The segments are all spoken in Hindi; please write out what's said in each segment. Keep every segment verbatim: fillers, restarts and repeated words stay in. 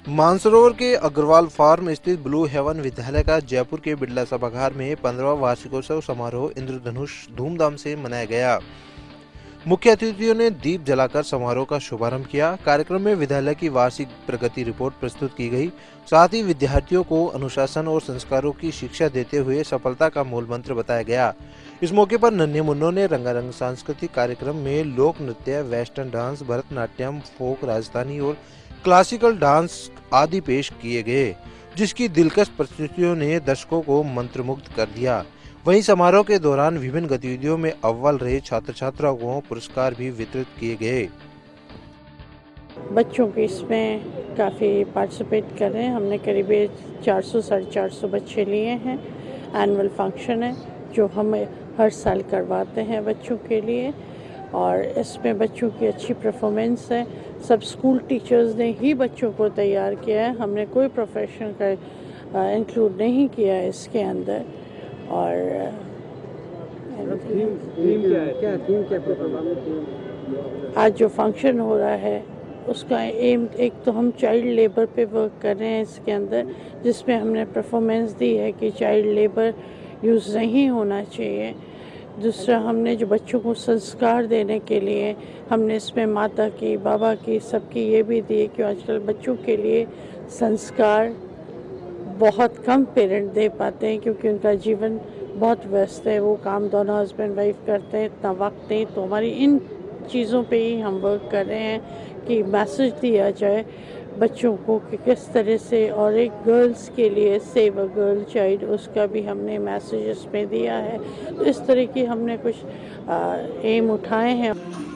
मानसरोवर के अग्रवाल फार्म स्थित ब्लू हेवन विद्यालय का जयपुर के बिड़ला सभागार में पंद्रहवां वार्षिकोत्सव समारोह इंद्रधनुष धूमधाम से मनाया गया। मुख्य अतिथियों ने दीप जलाकर समारोह का शुभारंभ किया। कार्यक्रम में विद्यालय की वार्षिक प्रगति रिपोर्ट प्रस्तुत की गई। साथ ही विद्यार्थियों को अनुशासन और संस्कारों की शिक्षा देते हुए सफलता का मूल मंत्र बताया गया। इस मौके पर नन्हे मुन्नों ने रंगारंग सांस्कृतिक कार्यक्रम में लोक नृत्य, western dance, Bharatanatyam, folk, Rajasthani और क्लासिकल डांस आदि पेश किए गए, जिसकी दिलकश प्रस्तुतियों ने दर्शकों को मंत्रमुग्ध कर दिया। वहीं समारोह के दौरान विभिन्न गतिविधियों में अव्वल रहे छात्र छात्राओं को पुरस्कार भी वितरित किए गए। बच्चों के इसमें काफ़ी पार्टिसिपेट कर रहे हैं। हमने करीब चार सौ साढ़े चार सौ बच्चे लिए हैं। एनुअल फंक्शन है जो हम हर साल करवाते हैं बच्चों के लिए, और इसमें बच्चों की अच्छी परफॉर्मेंस है। सब स्कूल टीचर्स ने ही बच्चों को तैयार किया है। हमने कोई प्रोफेशन का इंक्लूड नहीं किया है इसके अंदर। और थीम थीम क्या है? क्या थीम क्या है? आज जो फंक्शन हो रहा है उसका एम, एक तो हम चाइल्ड लेबर पे वर्क कर रहे हैं इसके अंदर, जिसमें हमने परफॉर्मेंस दी है कि चाइल्ड लेबर यूज़ नहीं होना चाहिए। दूसरा, हमने जो बच्चों को संस्कार देने के लिए हमने इसमें माता की, बाबा की, सबकी ये भी दी है कि आजकल बच्चों के लिए संस्कार बहुत कम पेरेंट दे पाते हैं, क्योंकि उनका जीवन बहुत व्यस्त है। वो काम दोनों हस्बैंड वाइफ करते हैं, इतना वक्त नहीं। तो हमारी इन चीज़ों पे ही हम वर्क कर रहे हैं कि मैसेज दिया जाए बच्चों को कि किस तरह से, और एक गर्ल्स के लिए सेव अ गर्ल चाइल्ड, उसका भी हमने मैसेज इसमें दिया है। तो इस तरह की हमने कुछ आ, एम उठाए हैं।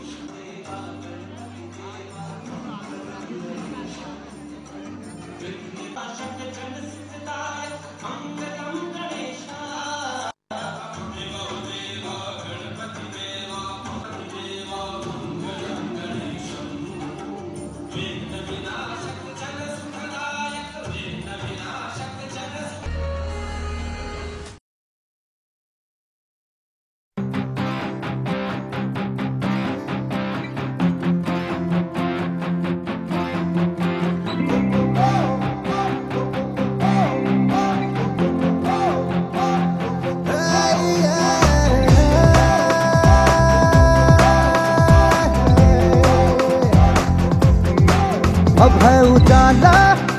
अब है उजाला,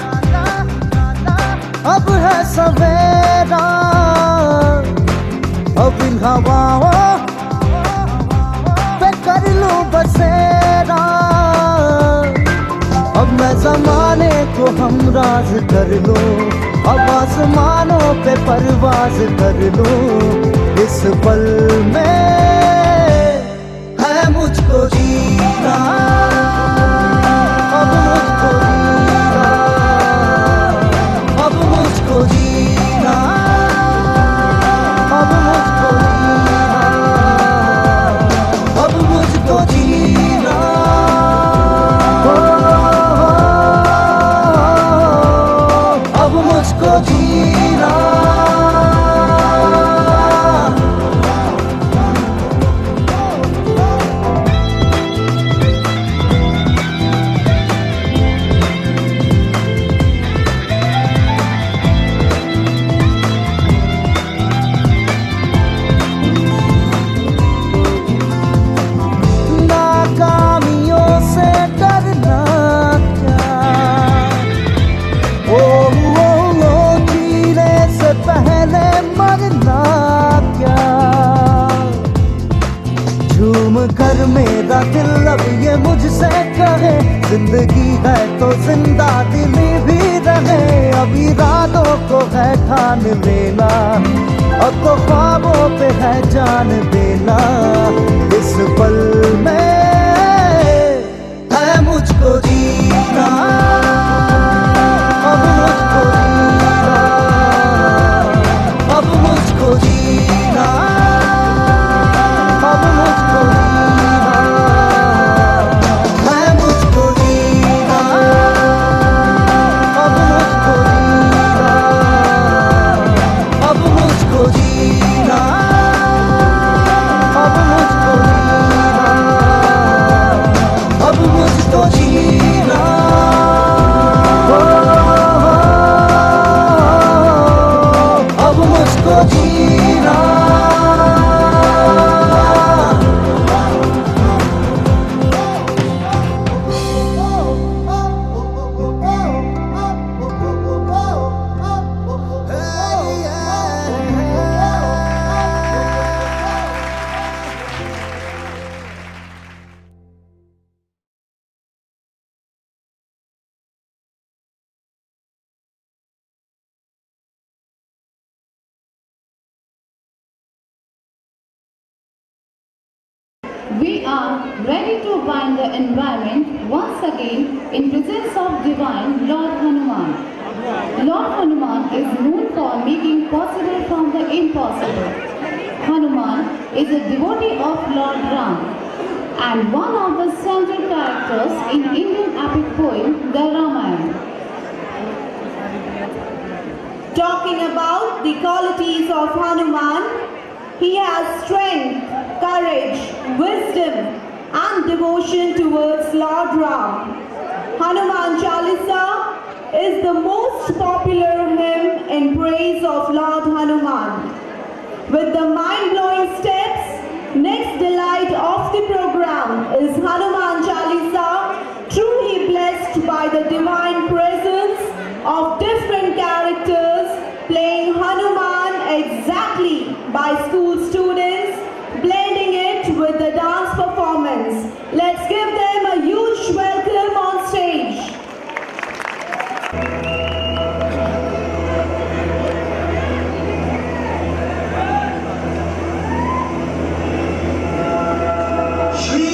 अब है सवेरा, अब इन हवाओं पे कर लूं बसेरा। अब मैं ज़माने को हमराज कर लूं, अब आसमानों पे परवाज कर लूं। इस पल में है मुझको जीना, अब मुझको जीना, अब मुझको जीना, अब मुझको जीना, अब मुझको जीना, अब मुझको जीना। कर मेरा दिल अब ये मुझसे कहे, जिंदगी है तो जिंदा दिली भी रहे। अब इरादों को है ठान लेना, अब तो ख्वाबों पे है जान देना। इस पल में है मुझको जीना, अब मुझको जीना, अब मुझको जीना, अब मुझको जीना, है मुझको जीना, अब मुझको जीना, अब मुझको जीना, अब मुझको जीना। We are ready to bind the environment once again in presence of divine Lord Hanuman. Lord Hanuman is known for making possible from the impossible. Hanuman is a devotee of Lord Ram and one of the central characters in Indian epic poem, the Ramayana. Talking about the qualities of Hanuman, he has strength, courage, wisdom and devotion towards Lord Ram. Hanuman Chalisa is the most popular hymn in praise of Lord Hanuman. With the mind-blowing steps, next delight of the program is Hanuman Chalisa, truly blessed by the divine presence of different characters playing Hanuman exactly by school students, blending it with the dance performance. Let's give them a huge welcome on stage. Shri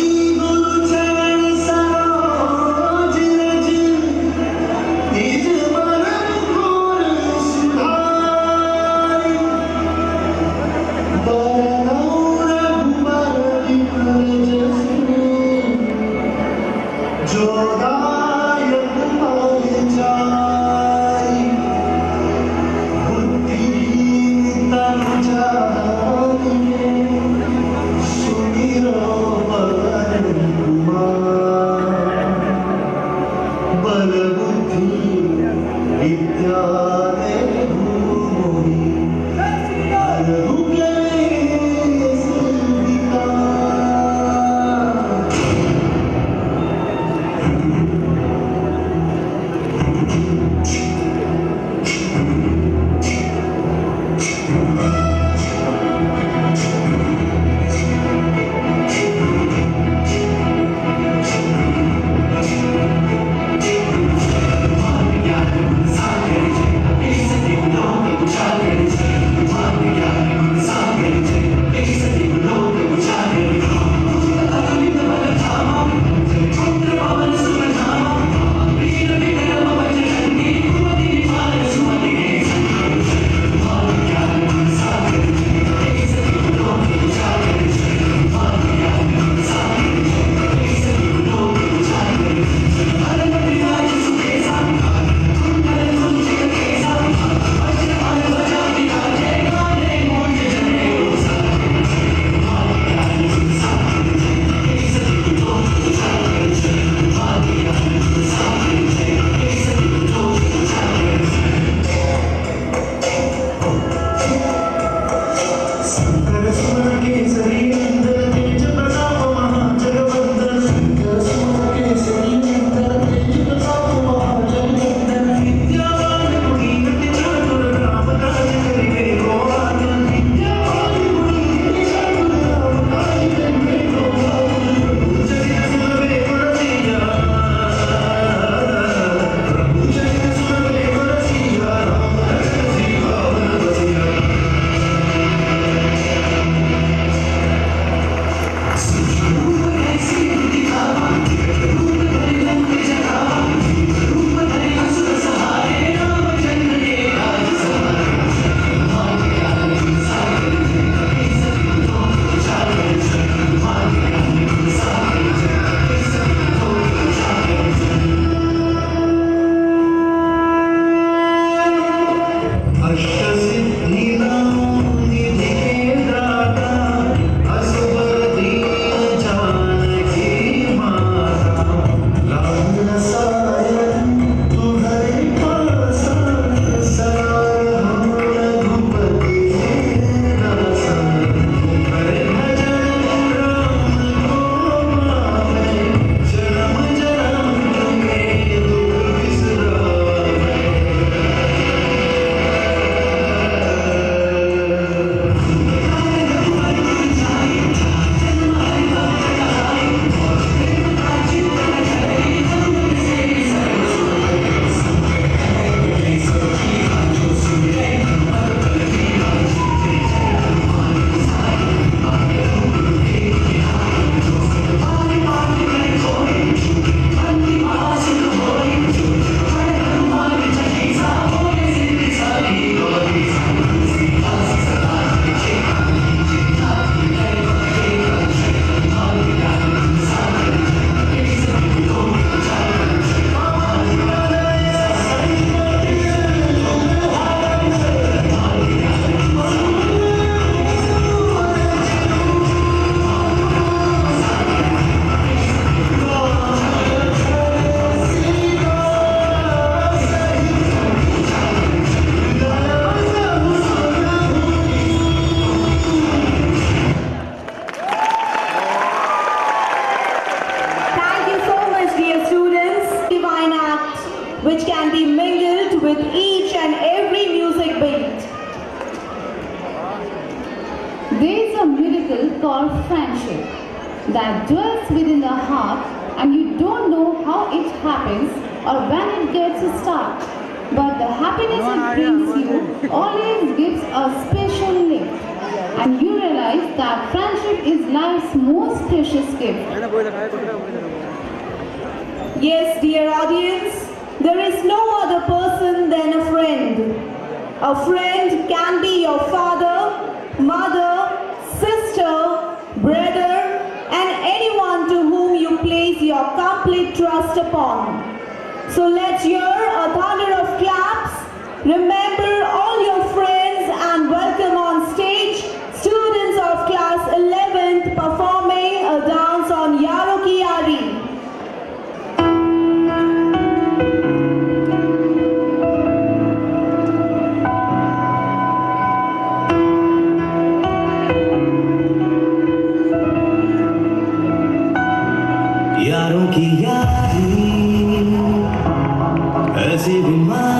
which can be mingled with each and every music beat. There is a miracle called friendship that dwells within the heart, and you don't know how it happens or when it gets a start. But the happiness it brings you always gives a special lift, and you realize that friendship is life's most precious gift. Yes, dear audience, there is no other person than a friend. A friend can be your father, mother, sister, brother, and anyone to whom you place your complete trust upon. So let's hear a thunder of claps. Remember all your friends and welcome on stage students of class eleventh performing a dance on Yaro Ki Yari. यारों की यारी ऐसी बीमारी